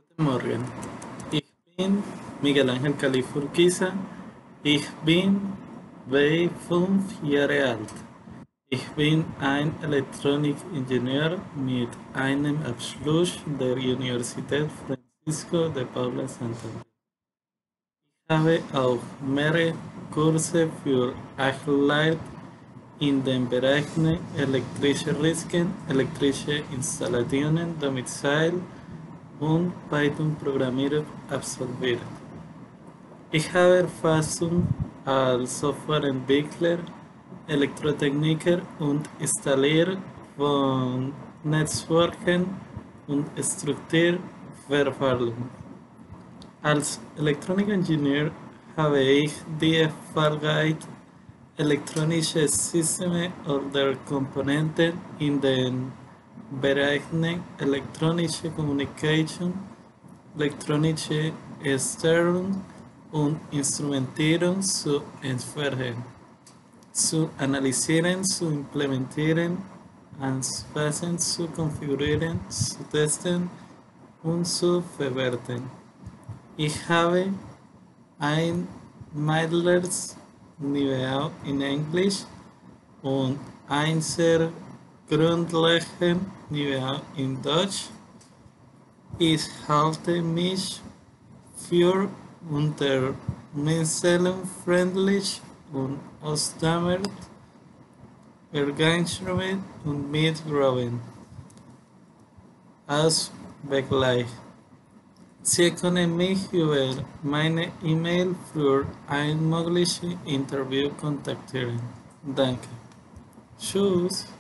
Morgen. Ich bin Miguel Ángel Calif Urquiza. Ich bin B5 Jahre alt. Ich bin ein Elektronikingenieur mit einem Abschluss der Universität Francisco de Paula Santander. Ich habe auch mehrere Kurse für Achteleit in den Bereichen elektrische Risiken, elektrische Installationen, Domizil und Python-Programmierung absolviert. Ich habe Erfahrung als Softwareentwickler, Elektrotechniker und Installierer von Netzwerken und Strukturverfahren. Als Elektronikingenieur habe ich die Fähigkeit, elektronische Systeme oder Komponenten in den Bereichen elektronische Kommunikation, elektronische Steuerung und Instrumentierung zu entwerfen, zu analysieren, zu implementieren, anzupassen, zu konfigurieren, zu testen und zu verwerten. Ich habe ein mittleres Niveau in Englisch und ein sehr grundlegendes Niveau in Deutsch. Ich halte mich für unternehmensfreundlich und ausdauernd, engagement und mitgrowing ausgleich. Sie können mich über meine E-Mail für ein mögliches Interview kontaktieren. Danke. Tschüss.